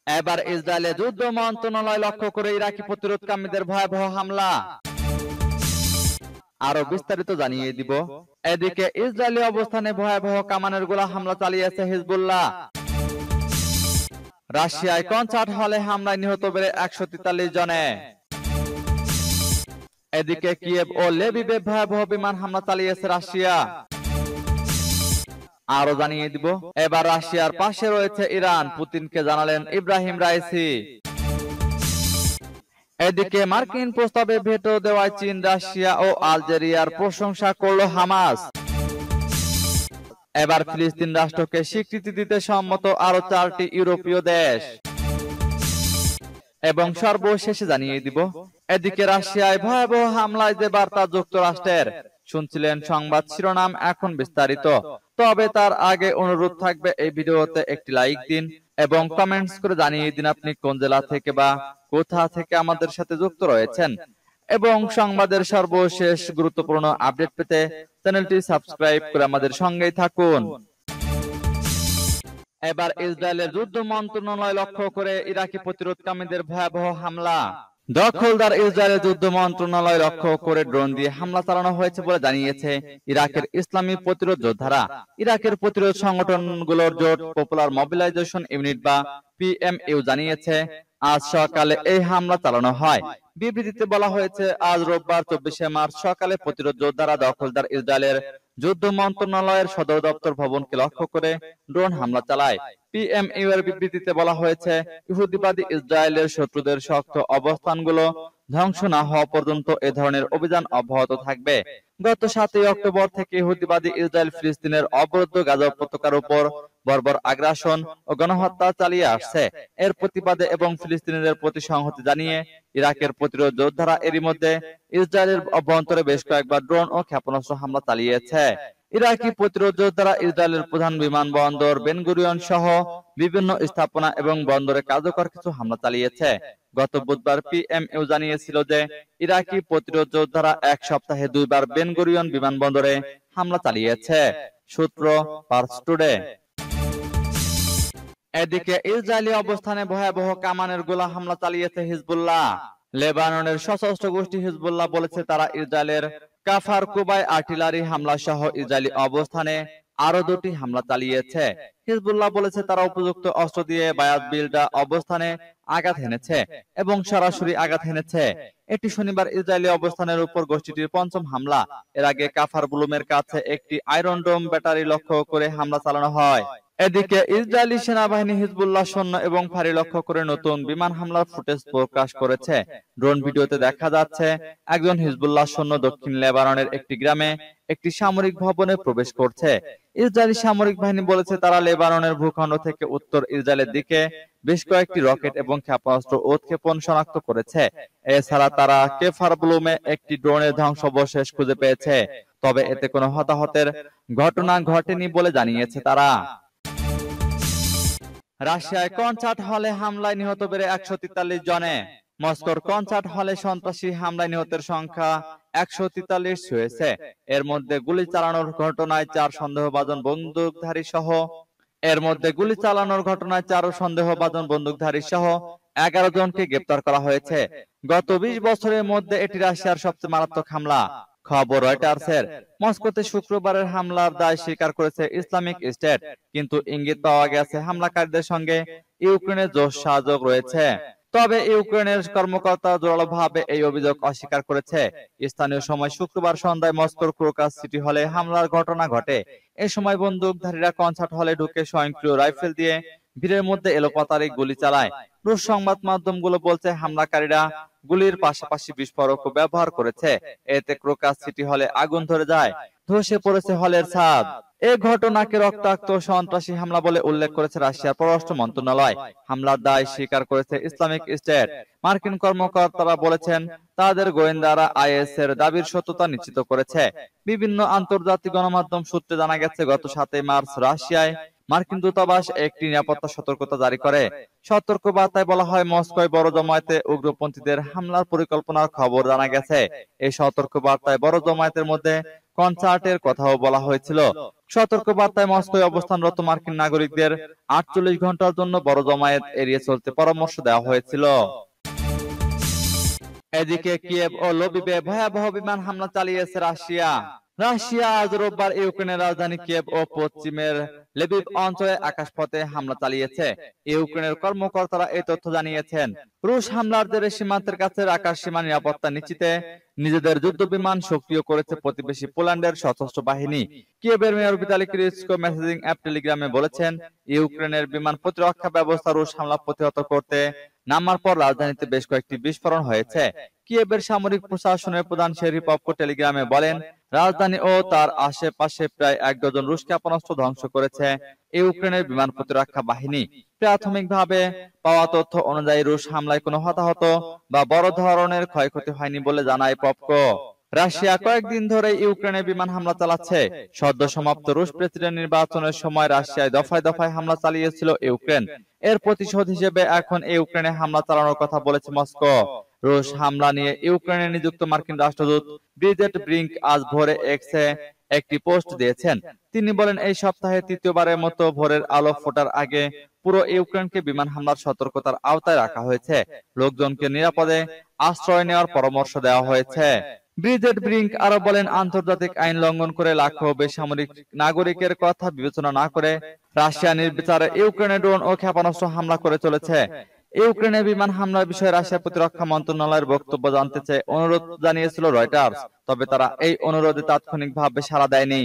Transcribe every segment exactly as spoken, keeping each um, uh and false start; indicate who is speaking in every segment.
Speaker 1: এবার ইসরায়েলে যুদ্ধ মন্ত্রণালয় লক্ষ্য করে ইরাকি প্রতিরোধকামীদের ভয়াবহ হামলা। আরো বিস্তারিত জানিয়ে দিব। এদিকে ইসরায়েলি অবস্থানে ভয়াবহ কামানের গোলা হামলা চালিয়েছে হিজবুল্লাহ। রাশিয়ায় কনসার্ট হলে হামলায় নিহত বেড়ে একশো তেতাল্লিশ জনে। এদিকে কিয়েভ ও লেভিভে ভয়াবহ বিমান হামলা চালিয়েছে রাশিয়া। আরো জানিয়ে দিব। এবার রাশিয়ার পাশে রয়েছে ইরান, পুতিনকে জানালেন ইব্রাহিম রাইসি। এদিকে মার্কিন প্রস্তাবে ভেটো দেওয়ায় চীন, রাশিয়া ও আলজেরিয়ার প্রশংসা করল হামাস। এবার ফিলিস্তিন রাষ্ট্রকে স্বীকৃতি দিতে সম্মত আরো চারটি ইউরোপীয় দেশ। এবং সর্বশেষে জানিয়ে দিব। এদিকে রাশিয়ায় ভয়াবহ হামলায় যে বার্তা যুক্তরাষ্ট্রের, শুনছিলেন সংবাদ শিরোনাম, এখন বিস্তারিত। তবে তার আগে অনুরোধ থাকবে এই ভিডিওতে একটি লাইক দিন এবং কমেন্টস করে জানিয়ে দিন আপনি কোন জেলা থেকে বা কোথা থেকে আমাদের সাথে যুক্ত রয়েছেন। এবং সংবাদের সর্বশেষ গুরুত্বপূর্ণ আপডেট পেতে চ্যানেলটি সাবস্ক্রাইব করে আমাদের সঙ্গেই থাকুন। এবার ইসরায়েলের যুদ্ধ মন্ত্রণালয় লক্ষ্য করে ইরাকি প্রতিরোধকামীদের ভয়াবহ হামলা। দখলদার ইসরায়েলের যুদ্ধ মন্ত্রণালয় লক্ষ্য করে ড্রোন দিয়ে হামলা চালানো হয়েছে বলে জানিয়েছে ইরাকের ইসলামী প্রতিরোধ যোদ্ধারা। ইরাকের প্রতিরোধ সংগঠনগুলোর জোট পপুলার মোবিলাইজেশন ইউনিট বা পিএমইউ জানিয়েছে আজ সকালে এই হামলা চালানো হয়। বিবৃতিতে বলা হয়েছে, আজ রোববার চব্বিশে মার্চ সকালে প্রতিরোধ যোদ্ধারা দখলদার ইসরায়েলের যুদ্ধ মন্ত্রণালয়ের সদর দপ্তর ভবনকে লক্ষ্য করে ড্রোন হামলা চালায়। পিএমইউ এর বিবৃতিতে বলা হয়েছে, ইহুদিবাদী ইসরায়েলের শত্রুদের শক্ত অবস্থানগুলো ধ্বংস না হওয়া পর্যন্ত এ ধরনের অভিযান অব্যাহত থাকবে। গত সাতই অক্টোবর থেকে ইহুদিবাদী ইসরায়েল ফিলিস্তিনের অবরুদ্ধ গাজা উপত্যকার উপর বর্বর আগ্রাসন ও গণহত্যা চালিয়ে আসছে। এর প্রতিবাদে এবং ফিলিস্তিনিদের প্রতি সংহতি জানিয়ে ইরাকের প্রতিরোধ যোদ্ধারা এরই মধ্যে ইসরায়েলের অভ্যন্তরে বেশ কয়েকবার ড্রোন ও ক্ষেপণাস্ত্র হামলা চালিয়েছে। ইরাকি প্রতিরোধ যোদ্ধারা ইসরায়েলের প্রধান বিমানবন্দর বেনগুরিয়ন সহ বিভিন্ন স্থাপনা এবং বন্দরে কার্যকর কিছু হামলা চালিয়েছে। গত বুধবার পিএমইউ জানিয়েছিল যে ইরাকি প্রতিরোধ যোদ্ধারা এক সপ্তাহে দুইবার বেনগুরিয়ন বিমানবন্দরে হামলা চালিয়েছে। সূত্র পার্স টুডে। এদিকে ইসরায়েলি অবস্থানে ভয়াবহ কামানের গোলা হামলা চালিয়েছে হিজবুল্লাহ। লেবাননের সশস্ত্র গোষ্ঠী হিজবুল্লাহ বলেছে তারা ইসরায়েলের কাফার কুবায় আর্টিলারি হামলা সহ ইসরায়েলি অবস্থানে আরো দুটি হামলা চালিয়েছে। হিজবুল্লাহ বলেছে তারা উপযুক্ত অস্ত্র দিয়ে বায়াত বিল্ডা অবস্থানে আঘাত হেনেছে এবং সরাসরি আঘাত হেনেছে। এটি শনিবার ইসরায়েলি অবস্থানের উপর গোষ্ঠীটির পঞ্চম হামলা। এর আগে কাফার বুলুমের কাছে একটি আয়রন ডোম ব্যাটারি লক্ষ্য করে হামলা চালানো হয়। এদিকে ইসরায়েলি সেনাবাহিনী হিজবুল্লাহ সৈন্য এবং ফাঁড়ি লক্ষ্য করে নতুন বিমান হামলার ফুটেজ প্রকাশ করেছে। ড্রোন ভিডিওতে দেখা যাচ্ছে একজন হিজবুল্লাহ সৈন্য দক্ষিণ লেবাননের একটি গ্রামে একটি সামরিক ভবনে প্রবেশ করছে। ইসরায়েলি সামরিক বাহিনী বলেছে তারা লেবাননের ভূখণ্ড থেকে উত্তর ইসরায়েলের দিকে বেশ কয়েকটি রকেট এবং ক্ষেপণাস্ত্র উৎক্ষেপণ শনাক্ত করেছে। এছাড়া তারা কেফার বুলুমে একটি ড্রোনের ধ্বংসাবশেষ খুঁজে পেয়েছে, তবে এতে কোনো হতাহতের ঘটনা ঘটেনি বলে জানিয়েছে তারা। রাশিয়ায় কনসার্ট হলে হামলায় নিহত বেড়ে একশো তেতাল্লিশ জনে। মস্কোর কনসার্ট হলে সন্ত্রাসী হামলায় নিহতের সংখ্যা একশো তেতাল্লিশ হয়েছে। এর মধ্যে গুলি চালানোর ঘটনায় চার সন্দেহভাজন বন্দুকধারী সহ এর মধ্যে গুলি চালানোর ঘটনায় চার সন্দেহভাজন বন্দুকধারী সহ এগারো জনকে গ্রেপ্তার করা হয়েছে। গত বিশ বছরের মধ্যে এটি রাশিয়ার সবচেয়ে মারাত্মক হামলা। খবর রয়টার্সের। মস্কোতে শুক্রবারের হামলার দায় স্বীকার করেছে ইসলামিক স্টেট, কিন্তু ইঙ্গিত পাওয়া গেছে হামলাকারীদের সঙ্গে ইউক্রেনের যোগসাজশ রয়েছে। তবে ইউক্রেনের কর্মকর্তা জোরালোভাবে এই অভিযোগ অস্বীকার করেছে। স্থানীয় সময় শুক্রবার সন্ধ্যায় মস্কোর ক্রোকাস সিটি হলে হামলার ঘটনা ঘটে। এ সময় বন্দুকধারীরা কনসার্ট হলে ঢুকে স্বয়ংক্রিয় রাইফেল দিয়ে ভিড়ের মধ্যে এলোপাতাড়ি গুলি চালায়। রুশ সংবাদ মাধ্যমগুলো বলছে হামলাকারীরা গুলির পাশাপাশি বিস্ফোরকও ব্যবহার করেছে। এতে ক্রোকাস সিটি হলে আগুন ধরে যায়, ধসে পড়েছে হলের ছাদ। এ ঘটনাকে রক্তাক্ত সন্ত্রাসী হামলা বলে উল্লেখ করেছে রাশিয়ার পররাষ্ট্র মন্ত্রণালয়। হামলার দায় স্বীকার করেছে ইসলামিক স্টেট। মার্কিন কর্মকর্তারা বলেছেন তাদের গোয়েন্দারা আইএস এর দাবির সত্যতা নিশ্চিত করেছে। বিভিন্ন আন্তর্জাতিক গণমাধ্যম সূত্রে জানা গেছে গত সাতই মার্চ রাশিয়ায় মার্কিন দূতাবাস একটি নিরাপত্তা সতর্কতা জারি করে। সতর্ক বার্তায় বলা হয়, মস্কোয় বড় জমায়েতে উগ্রপন্থীদের হামলার পরিকল্পনার খবর জানা গেছে। এই সতর্ক বার্তায় বড় জমায়েতের মধ্যে কনসার্টের কথাও বলা হয়েছিল। সতর্ক বার্তায় মস্কোয় অবস্থানরত মার্কিন নাগরিকদের আটচল্লিশ ঘন্টার জন্য বড় জমায়েত এড়িয়ে চলতে পরামর্শ দেওয়া হয়েছিল। এদিকে কিয়েভ ও লবিবে ভয়াবহ বিমান হামলা চালিয়েছে রাশিয়া। রাশিয়া আজ রোববার ইউক্রেনের রাজধানী কিয়েভ ও পশ্চিমের লেবিভ অঞ্চলে আকাশপথে হামলা চালিয়েছে। ইউক্রেনের কর্মকর্তারা এই তথ্য জানিয়েছেন। রুশ হামলার জেরে সীমান্তের কাছে আকাশ সীমা নিরাপত্তা নিশ্চিতে নিজেদের যুদ্ধ বিমান সক্রিয় করেছে প্রতিবেশী পোল্যান্ডের সশস্ত্র বাহিনী। কিয়েভের মেয়র ভিতালি ক্লিচকো মেসেজিং অ্যাপ টেলিগ্রামে বলেছেন, ইউক্রেনের বিমান প্রতিরক্ষা ব্যবস্থা রুশ হামলা প্রতিহত করতে নামার পর রাজধানীতে বেশ কয়েকটি বিস্ফোরণ হয়েছে। কিয়েভের সামরিক প্রশাসনের প্রধান শেরিপভকো টেলিগ্রামে বলেন, রাজধানী ও তার আশেপাশে প্রায় এক ডজন রুশ ক্ষেপণাস্ত্র ধ্বংস করেছে ইউক্রেনের বিমান প্রতিরক্ষা বাহিনী। প্রাথমিকভাবে পাওয়া তথ্য অনুযায়ী রুশ হামলায় কোনো হতাহত বা বড় ধরনের ক্ষয়ক্ষতি হয়নি বলে জানায় পভকো। রাশিয়া কয়েকদিন ধরে ইউক্রেনে বিমান হামলা চালাচ্ছে। সদ্য সমাপ্ত রুশ প্রেসিডেন্ট নির্বাচনের সময় রাশিয়ায় দফায় দফায় হামলা চালিয়েছিল ইউক্রেন। এর প্রতিশোধ হিসেবে এখন ইউক্রেনে হামলা চালানোর কথা বলেছে মস্কো। রুশ হামলা নিয়ে ইউক্রেনে নিযুক্ত মার্কিন রাষ্ট্রদূত ব্রিজেট ব্রিঙ্ক আজ ভোরে এক্সে একটি পোস্ট দিয়েছেন। তিনি বলেন, এই সপ্তাহে তৃতীয়বারের মতো ভোরের আলো ফোটার আগে পুরো ইউক্রেনকে বিমান হামলার সতর্কতার আওতায় রাখা হয়েছে। লোকজনকে নিরাপদে আশ্রয় নেওয়ার পরামর্শ দেওয়া হয়েছে। ব্রিজেট ব্রিঙ্ক আরো বলেন, আন্তর্জাতিক আইন লঙ্ঘন করে লাখো বেসামরিক নাগরিকের কথা বিবেচনা না করে রাশিয়া নির্বিচারে ইউক্রেনে ড্রোন ও ক্ষেপণাস্ত্র হামলা করে চলেছে। ইউক্রেনে বিমান হামলার বিষয়ে রাশিয়া প্রতিরক্ষা মন্ত্রণালয়ের বক্তব্য জানতে চেয়ে অনুরোধ জানিয়েছিল রয়টার্স, তবে তারা এই অনুরোধে তাৎক্ষণিকভাবে সাড়া দেয়নি।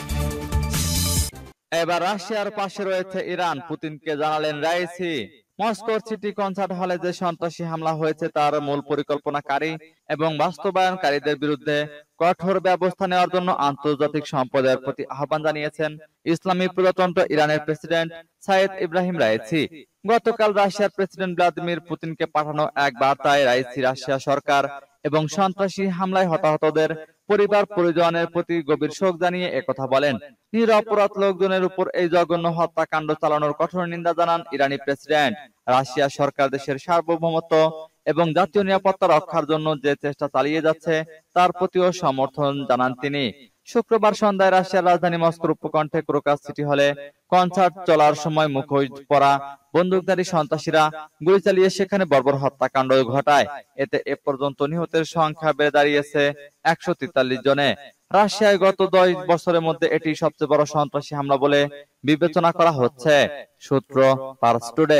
Speaker 1: এবার রাশিয়ার পাশে রয়েছে ইরান, পুতিনকে জানালেন রাইসি। মস্কোর সিটি কনসার্ট হলে যে সন্ত্রাসী হামলা হয়েছে তার মূল পরিকল্পনাকারী এবং বাস্তবায়নকারীদের বিরুদ্ধে কঠোর ব্যবস্থা নেওয়ার জন্য আন্তর্জাতিক সম্প্রদায়ের প্রতি আহ্বান জানিয়েছেন ইসলামী প্রজাতন্ত্র ইরানের প্রেসিডেন্ট সাইয়েদ ইব্রাহিম রাইসি। গতকাল রাশিয়ার প্রেসিডেন্ট ভ্লাদিমির পুতিনকে পাঠানো এক বার্তায় রাইসি রাশিয়া সরকার এবং সন্ত্রাসী হামলায় হতাহতদের পরিবার পরিজনের প্রতি গভীর শোক জানিয়ে একথা বলেন। নিরপরাধ লোকজনের উপর এই জঘন্য হত্যাকাণ্ড চালানোর কঠোর নিন্দা জানান ইরানি প্রেসিডেন্ট। রাশিয়া সরকার দেশের সার্বভৌমত্ব এবং জাতীয় নিরাপত্তা রক্ষার জন্য যে চেষ্টা চালিয়ে যাচ্ছে তার প্রতিও সমর্থন জানান তিনি। শুক্রবার সন্ধ্যায় রাশিয়ার রাজধানী মস্কোর উপকণ্ঠে ক্রোকাস সিটি হলে কনসার্ট চলার সময় মুখোশ পরা বন্দুকধারী সন্ত্রাসীরা গুলি চালিয়ে সেখানে বর্বর হত্যাকাণ্ড ঘটায়। এতে এ পর্যন্ত নিহতের সংখ্যা বেড়ে দাঁড়িয়েছে একশো তেতাল্লিশ জনে। রাশিয়ায় গত দশ বছরের মধ্যে এটি সবচেয়ে বড় সন্ত্রাসী হামলা বলে বিবেচনা করা হচ্ছে। সূত্র পার্স টুডে।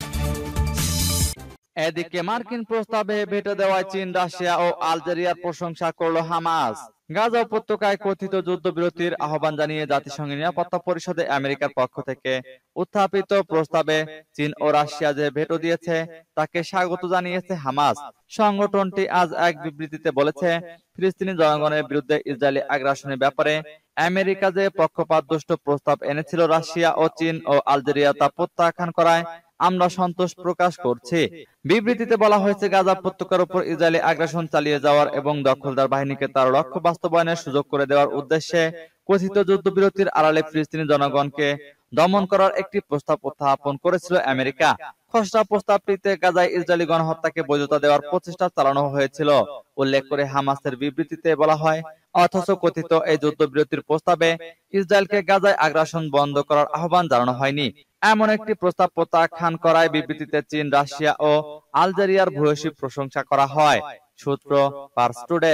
Speaker 1: এদিকে মার্কিন প্রস্তাবে ভেটো দেওয়ায় চীন, রাশিয়া ও আলজেরিয়ার প্রশংসা করল হামাস। গাজা উপত্যকায় কথিত যুদ্ধবিরতির আহ্বান জানিয়ে জাতিসংঘের নিরাপত্তা পরিষদে আমেরিকার পক্ষ থেকে উত্থাপিত প্রস্তাবে চীন ও রাশিয়া যে ভেটো দিয়েছে তাকে স্বাগত জানিয়েছে হামাস। সংগঠনটি আজ এক বিবৃতিতে বলেছে, ফিলিস্তিনি জনগণের বিরুদ্ধে ইসরায়েলি আগ্রাসনের ব্যাপারে আমেরিকা যে পক্ষপাতদুষ্ট প্রস্তাব এনেছিল রাশিয়া ও চীন ও আলজেরিয়া তা প্রত্যাখ্যান করায় আমরা সন্তোষ প্রকাশ করছি। বিবৃতিতে বলা হয়েছে, গাজা উপত্যকার উপর ইসরায়েলি আগ্রাসন চালিয়ে যাওয়ার এবং দখলদার বাহিনীকে তার লক্ষ্য বাস্তবায়নের সুযোগ করে দেওয়ার উদ্দেশ্যে কথিত যুদ্ধবিরতির আড়ালে ফিলিস্তিনি জনগণকে দমন করার একটি প্রস্তাব উত্থাপন করেছিল আমেরিকা। খসড়া প্রস্তাবটিতে গাজায় ইসরায়েলি গণহত্যাকে বৈধতা দেওয়ার প্রচেষ্টা চালানো হয়েছিল উল্লেখ করে হামাসের বিবৃতিতে বলা হয়, অথচ কথিত এই যুদ্ধবিরতির প্রস্তাবে ইসরায়েলকে গাজায় আগ্রাসন বন্ধ করার আহ্বান জানানো হয়নি। এমন একটি প্রস্তাব প্রত্যাখ্যান করায় বিবৃতিতে চীন, রাশিয়া ও আলজেরিয়ার ভূয়সী প্রশংসা করা হয়। সূত্র পার্স টুডে।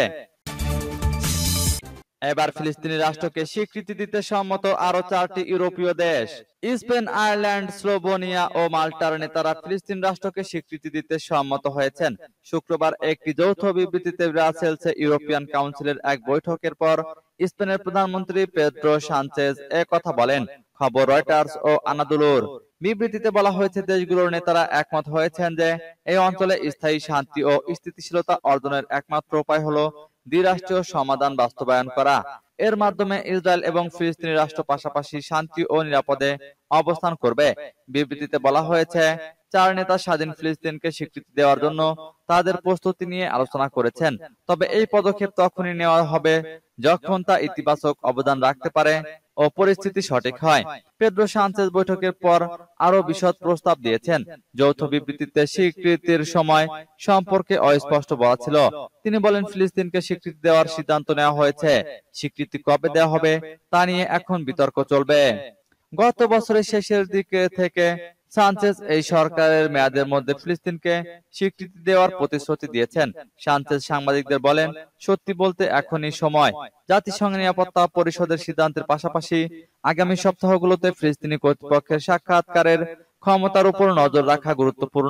Speaker 1: এবার ফিলিস্তিনি রাষ্ট্রকে স্বীকৃতি দিতে সম্মত আরো চারটি ইউরোপীয় দেশ। স্পেন, আয়ারল্যান্ড, স্লোভেনিয়া ও মাল্টার নেতারা ফিলিস্তিন রাষ্ট্রকে স্বীকৃতি দিতে সম্মত হয়েছেন। শুক্রবার একটি যৌথ বিবৃতিতে ব্রাসেলসে ইউরোপিয়ান কাউন্সিলের এক বৈঠকের পর স্পেনের প্রধানমন্ত্রী পেদ্রো সানচেজ এ কথা বলেন। খবর রয়টার্স ও আনাদোলুর। বিবৃতিতে বলা হয়েছে, দেশগুলোর নেতারা একমত হয়েছেন যে এই অঞ্চলে স্থায়ী শান্তি ও স্থিতিশীলতা অর্জনের একমাত্র উপায় হলো দ্বিরাষ্ট্রীয় সমাধান বাস্তবায়ন করা। এর মাধ্যমে ইসরায়েল এবং ফিলিস্তিনি রাষ্ট্র পাশাপাশি শান্তি ও নিরাপদে অবস্থান করবে। বিবৃতিতে বলা হয়েছে, চার নেতা স্বাধীন ফিলিস্তিনকে স্বীকৃতি দেওয়ার জন্য তাদের প্রস্তুতি নিয়ে আলোচনা করেছেন, তবে এই পদক্ষেপ তখনই নেওয়া হবে যখন তা ইতিবাচক অবদান রাখতে পারে ও পরিস্থিতি সঠিক হয়। পেদ্রো সানচেজ বৈঠকের পর আরো বিশদ প্রস্তাব দিয়েছেন। যৌথ বিবৃতিতে স্বীকৃতির সময় সম্পর্কে অস্পষ্ট বলা ছিল। তিনি বলেন, ফিলিস্তিনকে স্বীকৃতি দেওয়ার সিদ্ধান্ত নেওয়া হয়েছে, স্বীকৃতি কবে দেওয়া হবে তা নিয়ে এখন বিতর্ক চলবে। গত বছরের শেষের দিকে থেকে সানচেজ এই সরকারের মেয়াদের মধ্যে ফিলিস্তিনকে স্বীকৃতি দেওয়ার প্রতিশ্রুতি দিয়েছেন। সানচেজ সাংবাদিকদের বলেন, সত্যি বলতে এখনই সময়। জাতিসংঘ নিরাপত্তা পরিষদের সিদ্ধান্তের পাশাপাশি আগামী সপ্তাহগুলোতে ফিলিস্তিনি কর্তৃপক্ষের সাক্ষাৎকারের ক্ষমতার উপর নজর রাখা গুরুত্বপূর্ণ।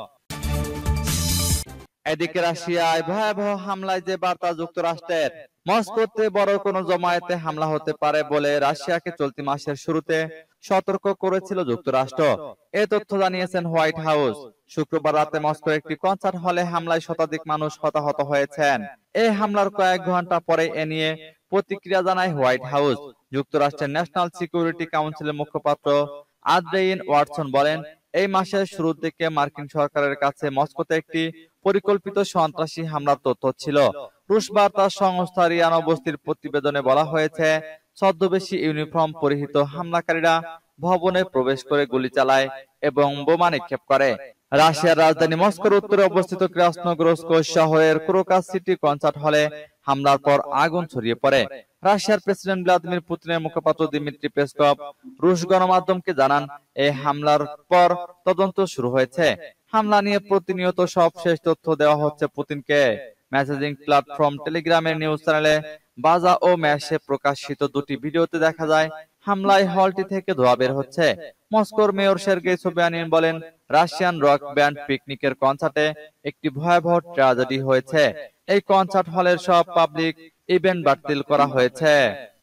Speaker 1: এদিকে রাশিয়ায় ভয়াবহ হামলায় যে বার্তা যুক্তরাষ্ট্রের, মস্কোতে বড় কোনো জমায়েতে হামলা হতে পারে বলে রাশিয়াকে চলতি মাসের শুরুতে সতর্ক করেছিল যুক্তরাষ্ট্র। এ তথ্য জানিয়েছেন হোয়াইট হাউস। শুক্রবার রাতে মস্কোর একটি কনসার্ট হলে হামলায় শতাধিক মানুষ হতাহত হয়েছেন। এই হামলার কয়েক ঘন্টা পরে এ নিয়ে প্রতিক্রিয়া জানায় হোয়াইট হাউস। যুক্তরাষ্ট্রের ন্যাশনাল সিকিউরিটি কাউন্সিলের মুখপাত্র আদ্রেইন ওয়াটসন বলেন, এই মাসের শুরুর দিকে মার্কিন সরকারের কাছে মস্কোতে একটি পরিকল্পিত সন্ত্রাসী হামলার তথ্য ছিল। রুশ বার্তা সংস্থা রিয়া নভোস্তির প্রতিবেদনে বলা হয়েছে, ছদ্মবেশী ইউনিফর্ম পরিহিত হামলাকারীরা ভবনে প্রবেশ করে গুলি চালায় এবং বোমা নিক্ষেপ করে। রাশিয়ার রাজধানী মস্কোর উত্তরে অবস্থিত ক্রাসনোগোরস্ক শহরের ক্রোকাস সিটি কনসার্ট হলে হামলার পর আগুন ছড়িয়ে পড়ে। রাশিয়ার প্রেসিডেন্ট ভ্লাদিমির পুতিনের মুখপাত্র দিমিত্রি পেসকভ রুশ গণমাধ্যমকে জানান, এই হামলার পর তদন্ত শুরু হয়েছে। হামলা নিয়ে প্রতিনিয়ত সবশেষ তথ্য দেওয়া হচ্ছে পুতিনকে। মেসেজিং প্ল্যাটফর্ম টেলিগ্রামের নিউজ চ্যানেলে বাজা ও ম্যাশে প্রকাশিত দুটি ভিডিওতে দেখা যায় হামলায় হলটি থেকে ধোঁয়া বের হচ্ছে। মস্কোর মেয়র সের্গেই সোবিয়ানিন বলেন, রাশিয়ান রক ব্যান্ড পিকনিকের কনসার্টে একটি ভয়াবহ ট্র্যাজেডি হয়েছে। এই কনসার্ট হলের সব পাবলিক ইভেন্ট বাতিল করা হয়েছে।